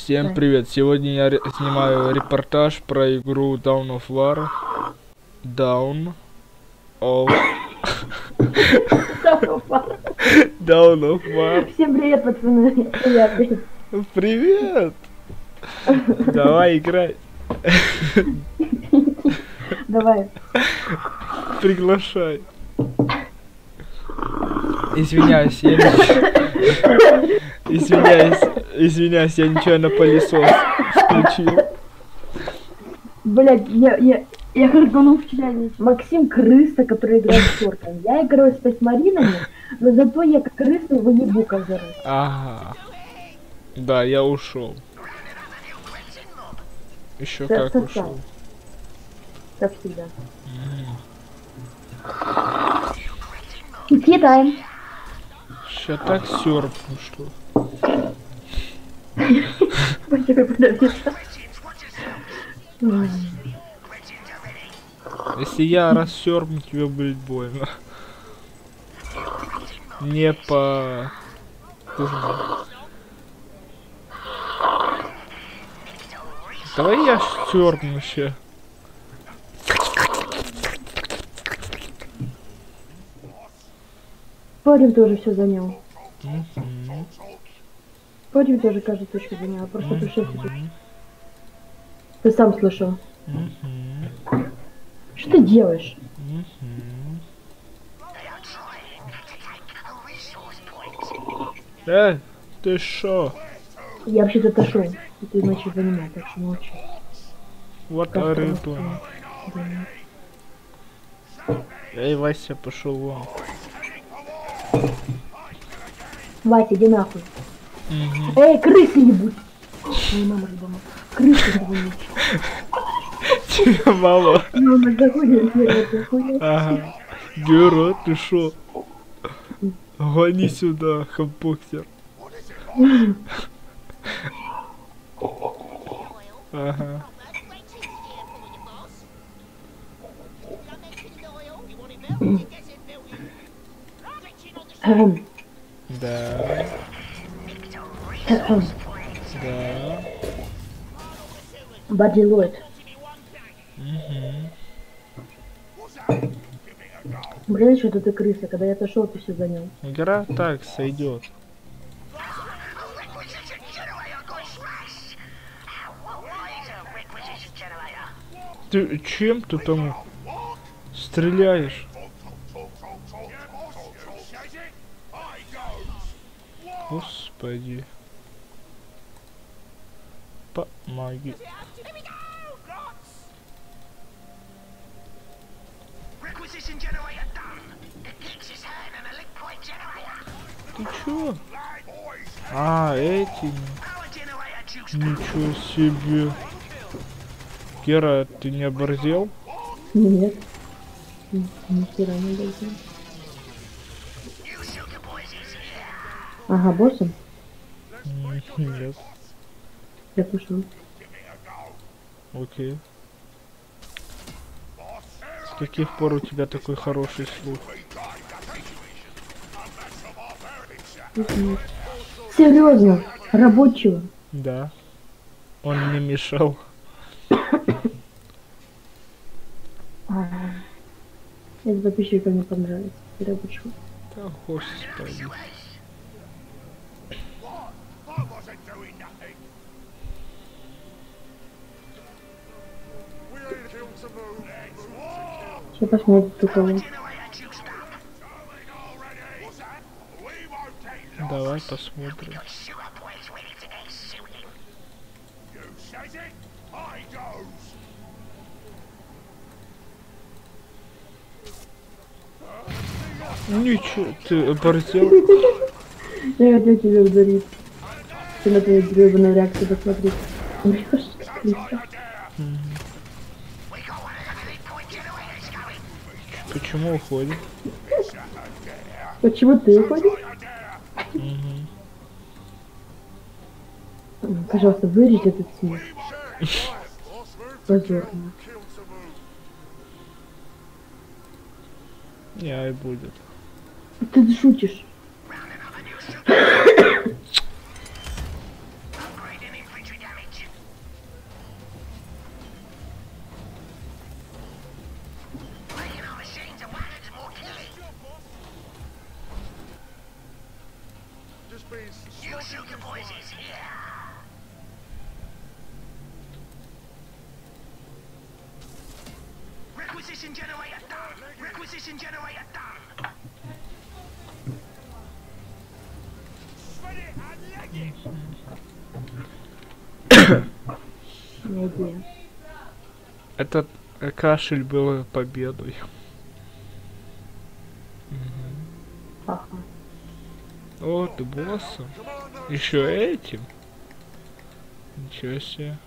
Всем привет! Сегодня я снимаю репортаж про игру Dawn of War. Dawn of War. Всем привет, пацаны. Привет. Привет! Давай играй. Давай. Приглашай. Извиняюсь, извиняюсь, я нечаянно пылесос включил. Блять, я харканул вчера. Максим крыса, который играет с орками. Я играю с тасмаринами, но зато я как крыса его не ебу каждый раз. Ага. Да, я ушел. Еще как ушел. Как всегда. Кидаем. Сейчас так серпну, что. Если я рассерпну, тебе будет больно. Не по... Давай я серпну ще. Парень тоже все занял. Парень тоже каждую точку занял, просто душевку. Ты сам слышал. Что ты делаешь? Ты шо? Я вообще-то отошел. И ты начал занимать, так что молчи. Вот ариту. Эй, Вася, пошел вон. Вася, иди нахуй. Эй, крысы ебут. Моя мама же дома. Крысы ебут. Тебя мало. Мама заходит, заходит. Ага. Гера, ты шо? Гони сюда, хэмбоксер. Ага. Да. Да. Бадилоид. Блин, что ты крыса, когда я отошел, ты все занял. Игра так сойдет. Ты чем ты там стреляешь? Господи. Помоги. Ты чё? А, эти... Ничего себе. Гера, ты не оборзел? Нет. Ни хера не оборзел. Ага, боссом? Нет. Я пошел. Окей. С каких пор у тебя такой хороший слух? Серьезно? Рабочего? Да. Он не мешал. Это подписчикам не понравится. Рабочего. Да, господи. Сейчас посмотрим, кто кого. Давай посмотрим. Ничего, ты оборзел? Я хотел тебя ударить. Ты на твою гребаную реакцию посмотри. Врешь, как крыса. Почему уходит? Почему ты уходишь? Пожалуйста, вырежь этот смех. Позорно. Не, ай будет. Ты шутишь. Идея. Этот кашель был победой. Ага. О, ты боссом. Еще этим. Ничего себе.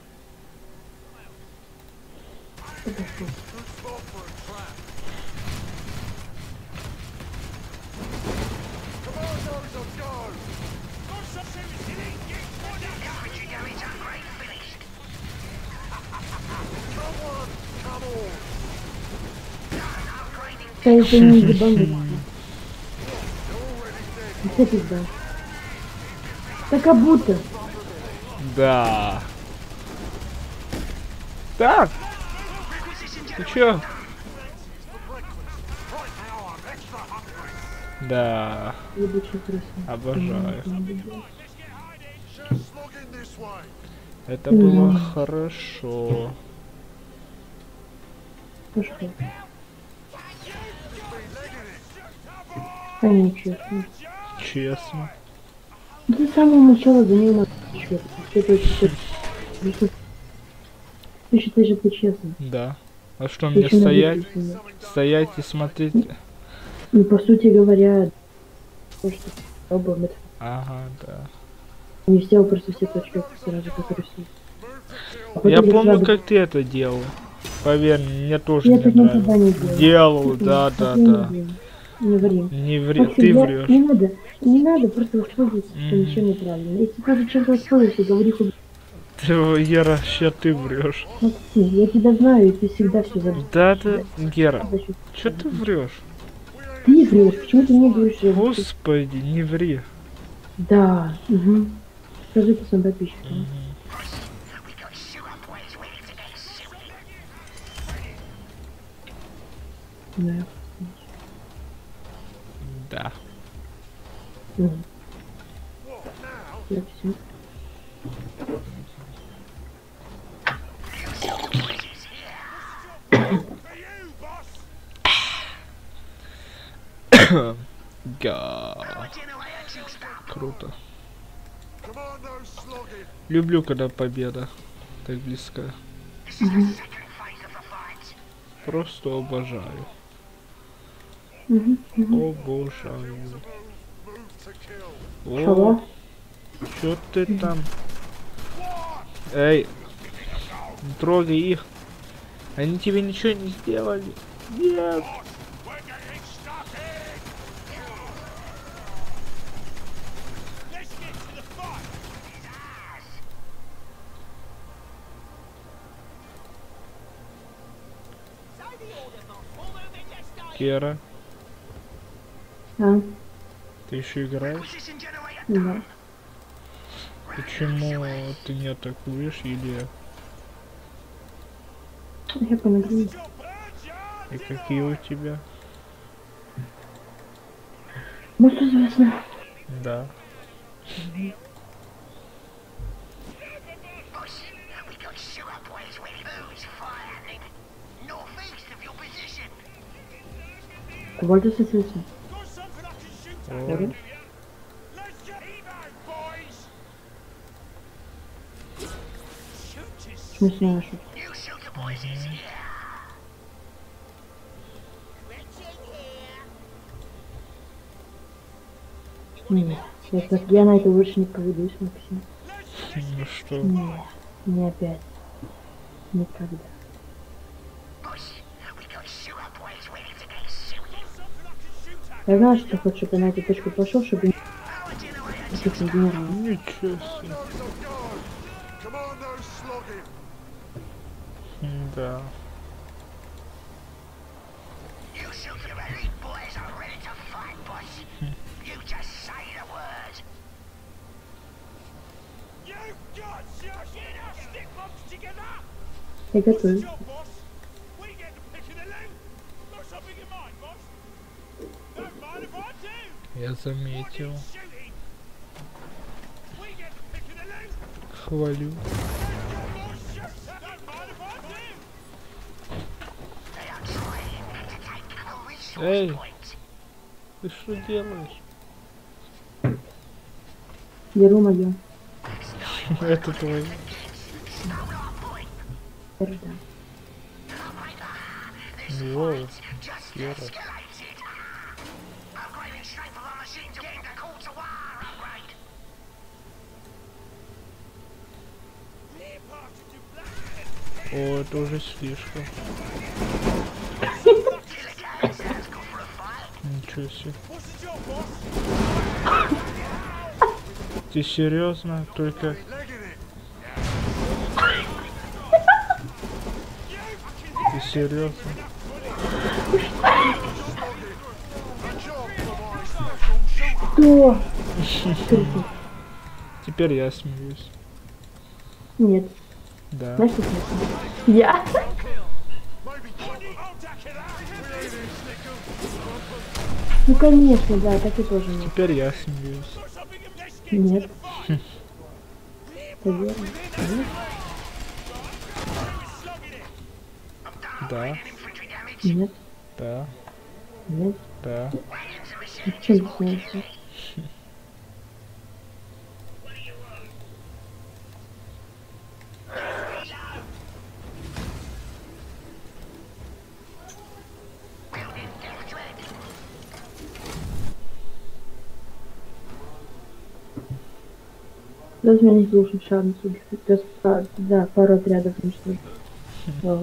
Да это не ебануть. Где пизда? Да как будто. Да. Так. Ты чё? Да. Ебучий крыса. Обожаю. Это было хорошо. Пошли. А нечестно. Честно. Ты с самого начала за ней надо Ты считаешь это честно? Да. А что Ты мне ещё стоять? написано. Стоять и смотреть? Ну, по сути говоря, то, что оба мы Ага, да. не сделал просто все точки сразу, как рисуют. А Я потом помню, сразу- как ты это делал. Поверь, мне тоже Я не так никогда не нравилось. делал. Делал, да, Так да, я не да. делаю. Не ври. Не ври, Максим, ты я- врешь. не надо просто воспользоваться, что ничем неправильно. Если ты уже чем-то воспользуешься, говори хуй. Ты, Гера, ща ты врешь. Максим, я тебя знаю, и ты всегда все за... Да, ты, Гера, за счет- чё ты врешь? Ты врешь, почему ты мне говоришь, что я... Господи, не ври. Да, угу. Скажи это своим подписчикам. Да. Да. Угу. Я все. Га. Круто. Люблю, когда победа так близка. Просто обожаю. Обожаю. О, Чего? чё ты там? Эй, не трогай их. Они тебе ничего не сделали. Нет. Кера, А? ты еще играешь? Да. Почему ты не атакуешь или... Я помогу. И какие у тебя? Может, известно. Да. Вот это известно. О, Смешная шутка. Нет, я на это больше не поведусь, Максим. ну что? Нет, не опять. Никогда. Я знаю, что ты хочешь, чтобы я на эту точку пошел, чтобы не генерал. Ничего себе. Да. Я готов. Я заметил. Хвалю. Эй, ты что делаешь? Беру мое. Это твой. Воу, серый. О, это уже слишком. Ничего себе. Ты серьезно? Только... Ты серьезно? Что? Теперь я смеюсь. Нет. Да. Знаешь, что смешно? Я? Ну конечно, да, так и тоже нет. Теперь я смеюсь. Нет. Наверное. Нет. Да. Нет. Да. Нет. Да. Ну, в чем ты смеешься? Даже меня не слушай, шарм судьи. Да, пару отрядов уничтожил. Да.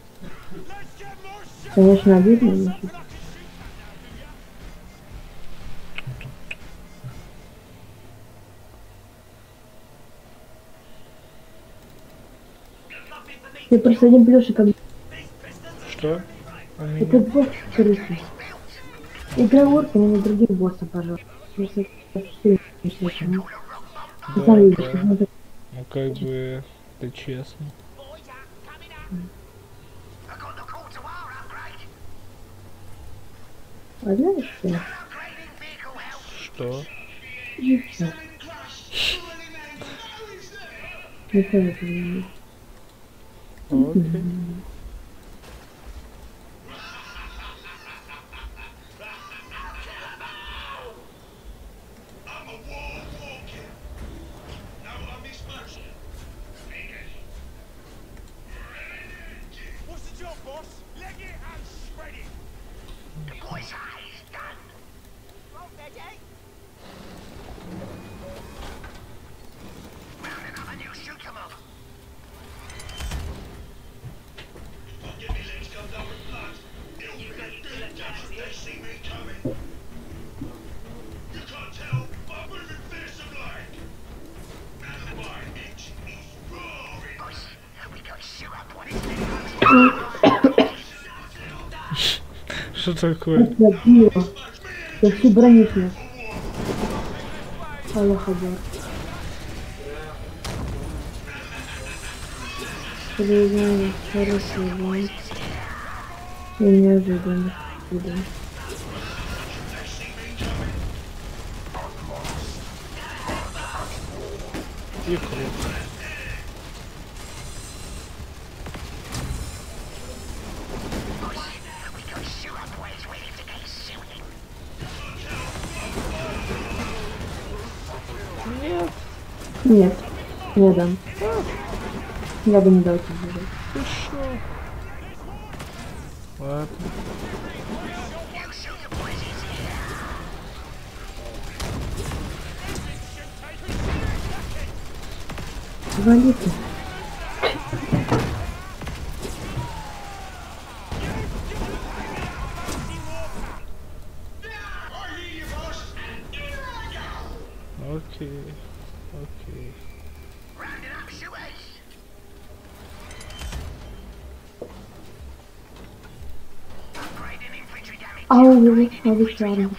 Конечно, обидно, но шутка. Ты просто один плюшек, как... Что? Это босс крысы. Играй орками на другим боссом, пожалуйста. Просто это слишком. Да, Завидишь, да. как надо. Ну как бы это честно. А знаешь что? Что? Не знаю. Не знаю. Окей. Что такое? Это био. Я всю броню снес. Аллах Акбар. Признаю, хороший бой. И неожиданно. И круто. Нет. Нет, не дам. Я бы не дал тебе бежать. Ты шо? Ладно. Вали ты. Окей. Окей. Ау, обещаю.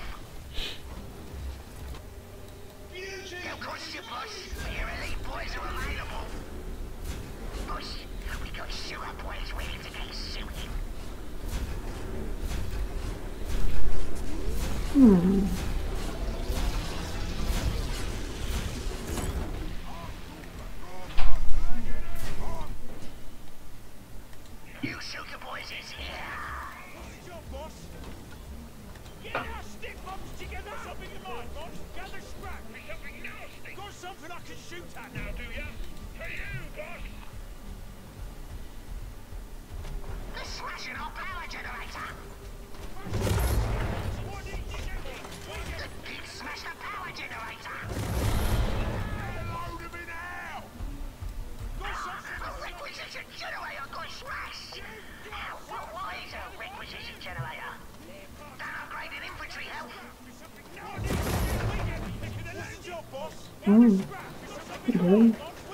Да.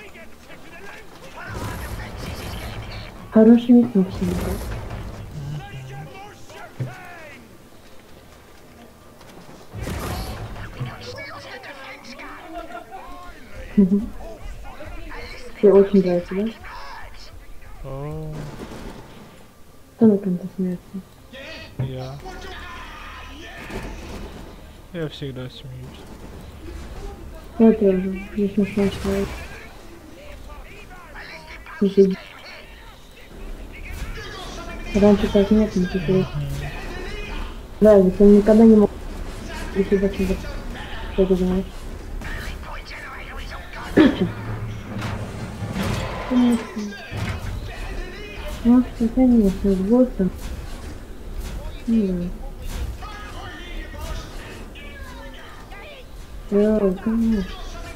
Хороший миг Максим. Тебе очень нравится, да? Кто на ком-то смеется? Я. Я всегда смеюсь. Я тоже. Не смешной человек. Слушай, раньше так нет, не теперь. Да, ведь он никогда не мог... Если зачем-то... Что ты знаешь? Ну, что, конечно, с боссом. Да, конечно.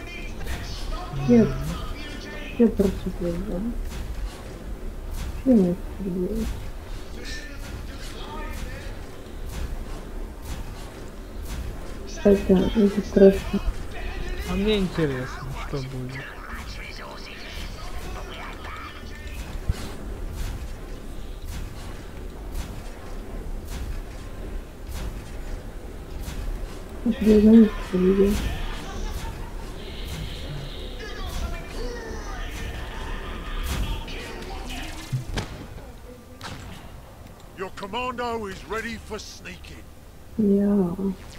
Все прочитал, да? Что не делать? Это просто... А мне интересно, что будет. Я знаю, что люди. Your commando is ready for sneaking. Я...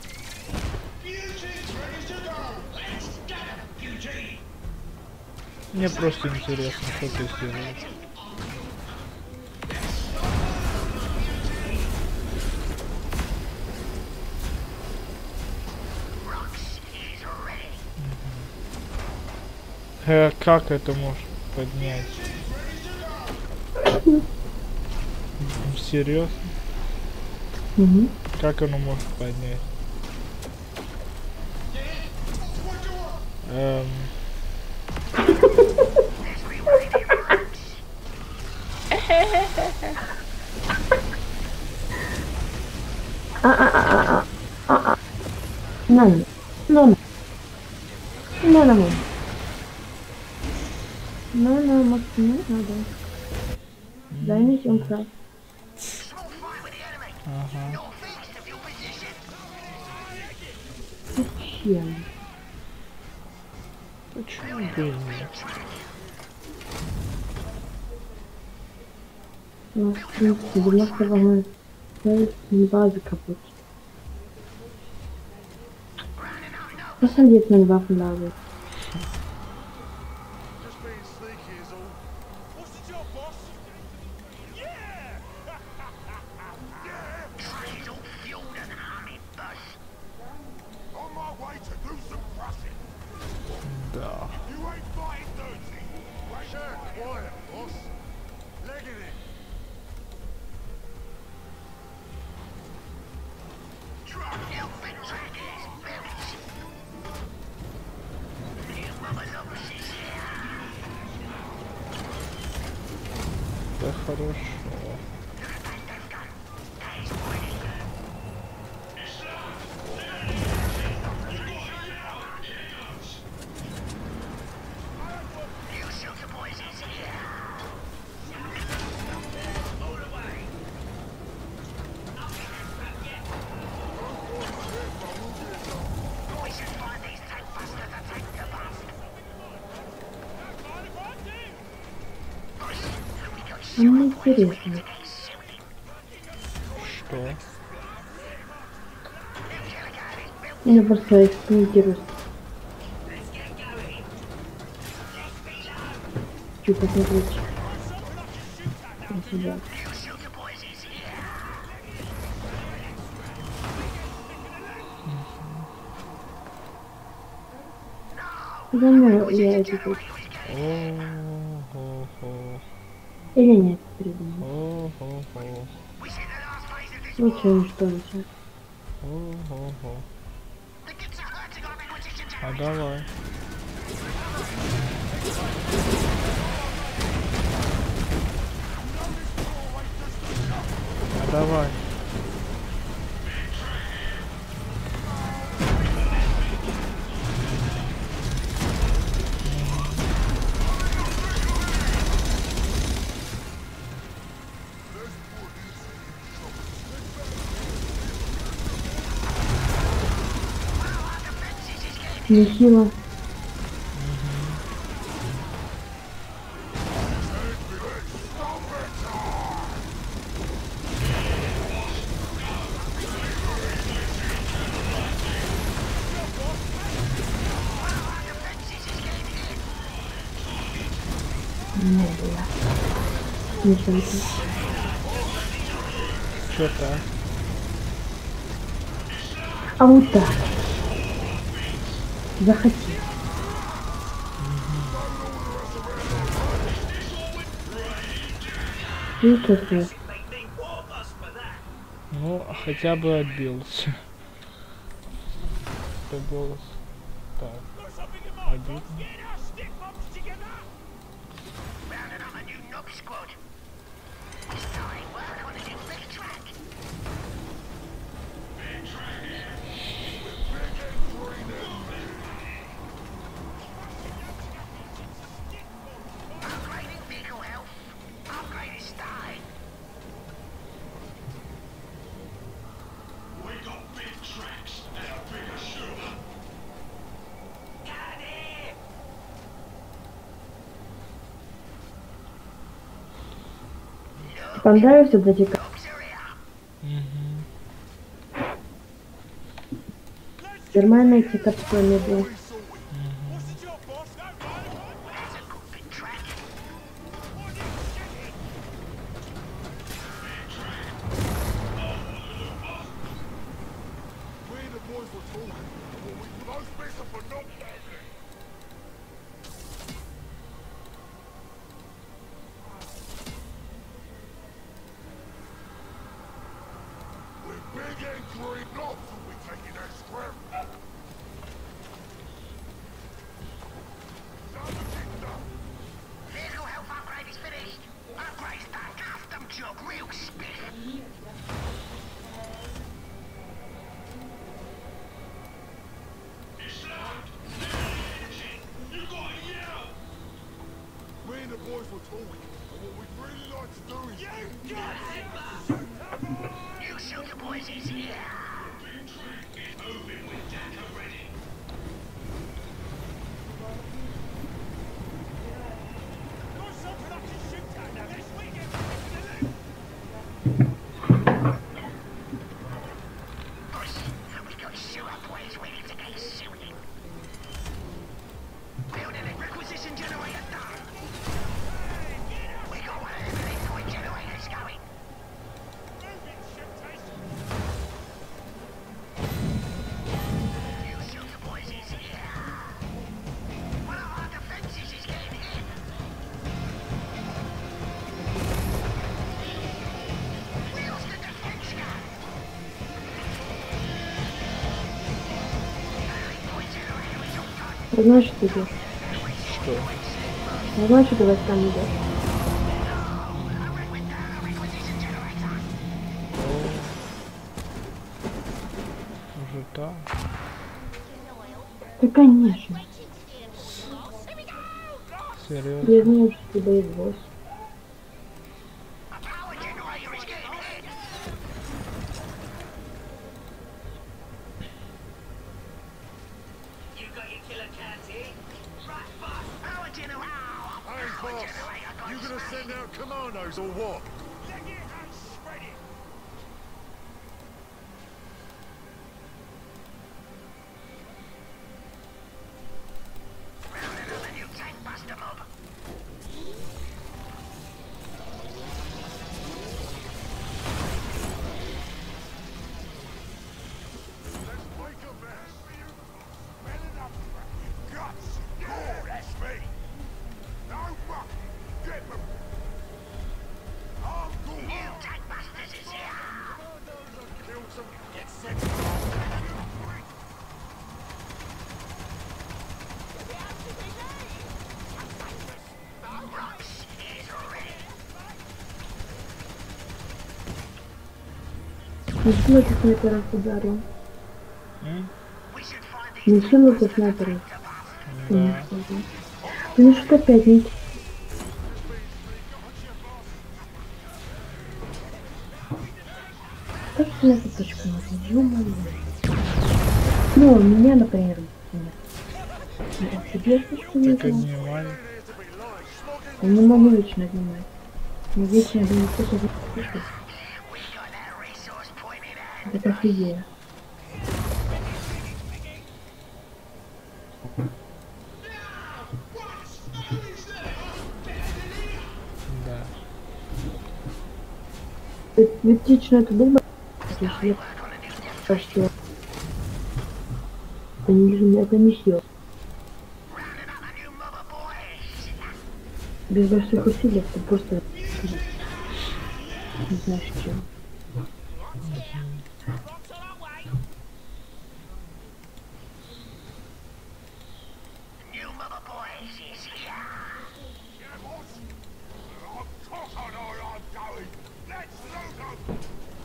Мне просто интересно, что ты сделаешь. Как это может поднять? Серьезно? Как оно может поднять? No, Максим, не надо. Займись прав. Ага. Зачем? Почему бы и нет? У нас, в принципе, 90 вагонов. Не базы капут. Посадить на два фундамента. Just being sneaky is all. What's the job, boss? Yeah! Train's all fueled and humming, boss. On my way to do some crushing. Да. You ain't fighting dirty. Russia, quiet, boss. Legging it. Truck, help me track his berries. Your mama loves his hair. Да хорошо. Мне интересно. Что? Я просто экспериментирую. Хочу посмотреть. Замер я эти тут. О-хо-хо. Или нет, придумал. О-хо-хо. Лучше уничтожить сейчас. О-хо-хо. А давай. А давай. Нехило. Не было. Ничего не было. Что так? А вот так. Захотел. Ну что ты? Ну, хотя бы отбился. Добилась. Так. Обидно. Понравился вот эти нормальные эти капсулы были. Big and green, not till we taking that scrap. Vehicle health upgrade is finished. Upgrade's done. Custom job, real spiff. Me and the boys were talking, and what we'd really like to do is... You got it! You shoot the boys is here! Moving with Daka ready. Got something I can shoot at now. Let's wing it! Boys, we got sewer boys ready to get shooting. Building a requisition generator done. We got one of them point generators going. You shoot the boys is here. One of our defenses is getting hit. We lost the defense gun. Point generator is all done. Знаешь, что ты идешь? Что? Я знаю, что ты вас там идешь. Уже так. Да, конечно. Серьезно? Я знаю, что ты боевой. You gonna send out commandos or what? Let's make a mess. Не сила ты снайперов ударил. М? Не сила ты снайперов. Да. Ну что опять не... Так что на эту точку нужно, ё-моё. Ну, меня, например, нет. А тебе точку Так нужно? отнимай. Я не могу вечно отнимать. Не вечно бы не кто-то запишет. Это как идея. Да. Ведь лично это был бы... Я что... Это не сила. Без больших усилий ты просто... Не знаешь чем. Of course I know where I'm going. Let's loot them.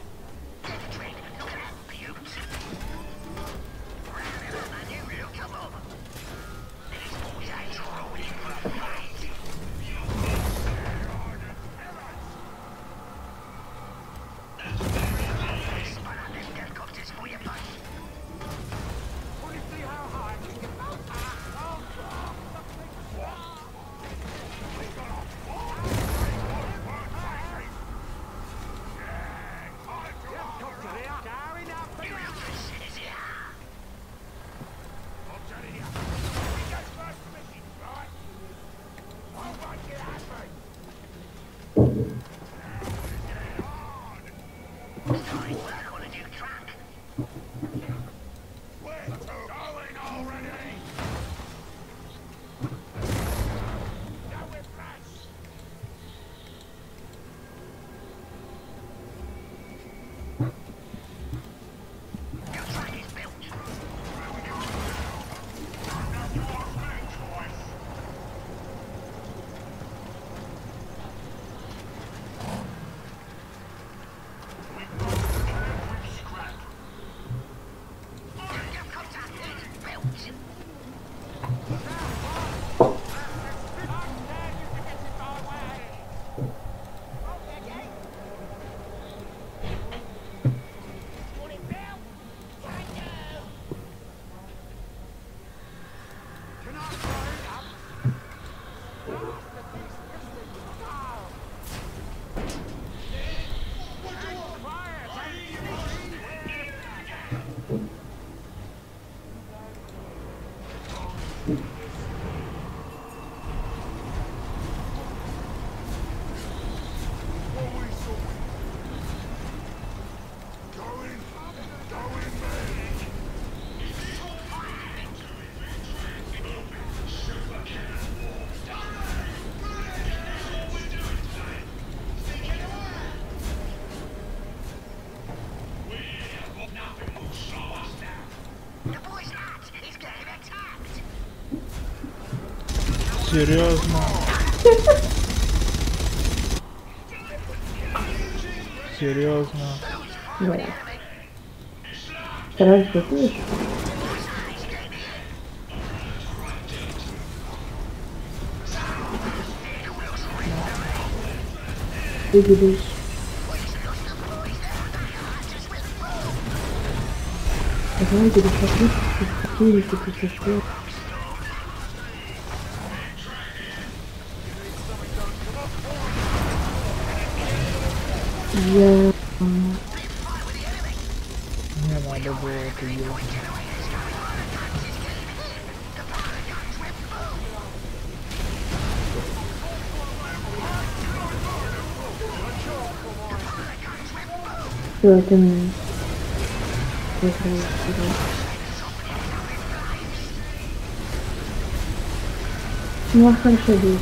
Серьезно? Серьезно? Да. Стараюсь, видишь? Выделись. Знаете, посмотрите, какие существуют. Я... Не надо было это делать. Что это мне? Ну, а хорошо, дети.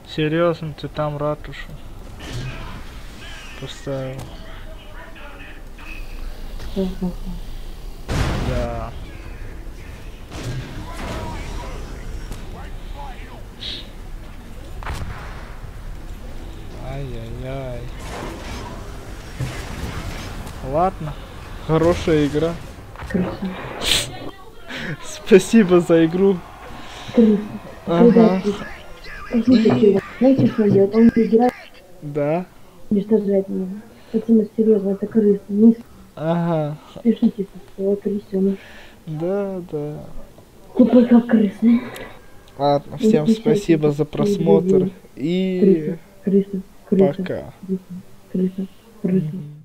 Серьезно, ты там ратушу поставил? Да. Ай-яй-яй. Ладно, хорошая игра. Крыса. Спасибо за игру. Крыса. Ага. Послушайте, знаете, что он делает? Он играет, Да. уничтожает меня. Пацаны, серьезно, это крыса. Не Ага. спешите со своего крысеныш. Да, да. Тупой как крысы. Ладно, всем спасибо за просмотр и Крыса, крыса, крыса, пока. крыса, крыса, крыса. Мгм.